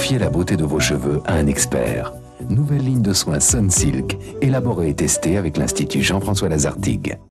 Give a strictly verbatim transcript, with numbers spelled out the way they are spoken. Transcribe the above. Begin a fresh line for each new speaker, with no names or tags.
confiez la beauté de vos cheveux à un expert. Nouvelle ligne de soins Sunsilk, élaborée et testée avec l'Institut Jean-François Lazartigue.